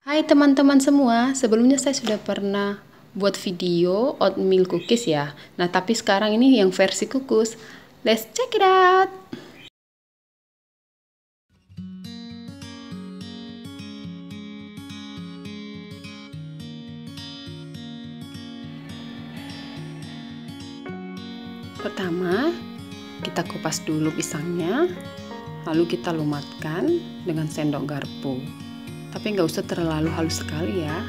Hai teman-teman semua, sebelumnya saya sudah pernah buat video oatmeal cookies ya. Nah, tapi sekarang ini yang versi kukus. Let's check it out. Pertama, kita kupas dulu pisangnya, lalu kita lumatkan dengan sendok garpu. Tapi nggak usah terlalu halus sekali ya.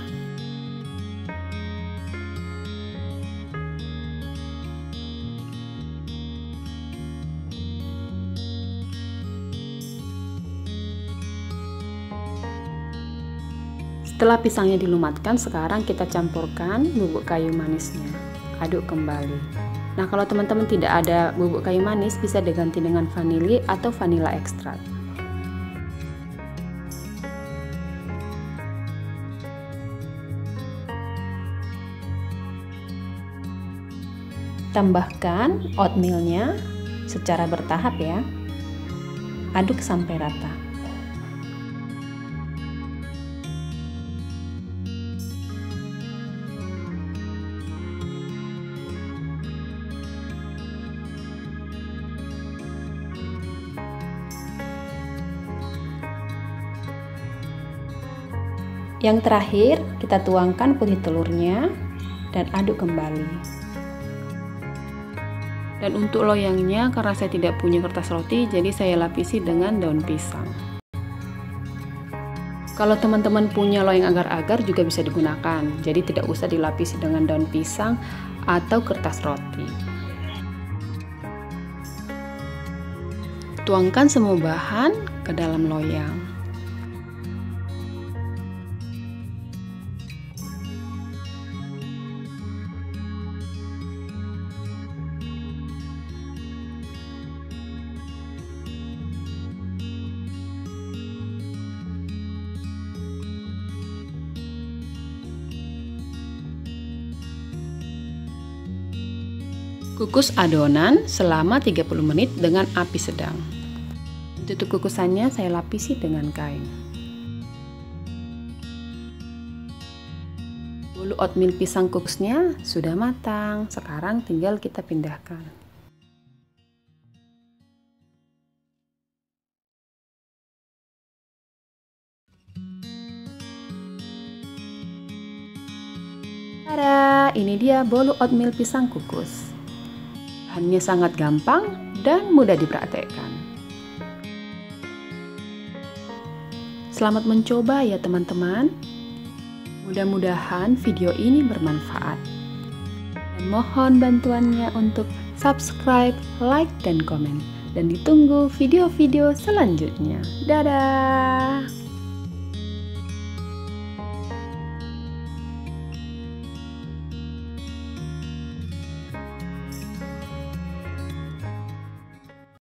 Setelah pisangnya dilumatkan, sekarang kita campurkan bubuk kayu manisnya. Aduk kembali. Nah, kalau teman-teman tidak ada bubuk kayu manis, bisa diganti dengan vanili atau vanila ekstrak. Tambahkan oatmealnya secara bertahap ya. Aduk sampai rata. Yang terakhir, kita tuangkan putih telurnya dan aduk kembali. Dan untuk loyangnya, karena saya tidak punya kertas roti, jadi saya lapisi dengan daun pisang. Kalau teman-teman punya loyang agar-agar juga bisa digunakan, jadi tidak usah dilapisi dengan daun pisang atau kertas roti. Tuangkan semua bahan ke dalam loyang. Kukus adonan selama 30 menit dengan api sedang. Tutup kukusannya saya lapisi dengan kain. Bolu oatmeal pisang kukusnya sudah matang, sekarang tinggal kita pindahkan. Tada, ini dia bolu oatmeal pisang kukus. Bahannya sangat gampang dan mudah dipraktekkan. Selamat mencoba ya teman-teman. Mudah-mudahan video ini bermanfaat. Dan mohon bantuannya untuk subscribe, like, dan komen. Dan ditunggu video-video selanjutnya. Dadah!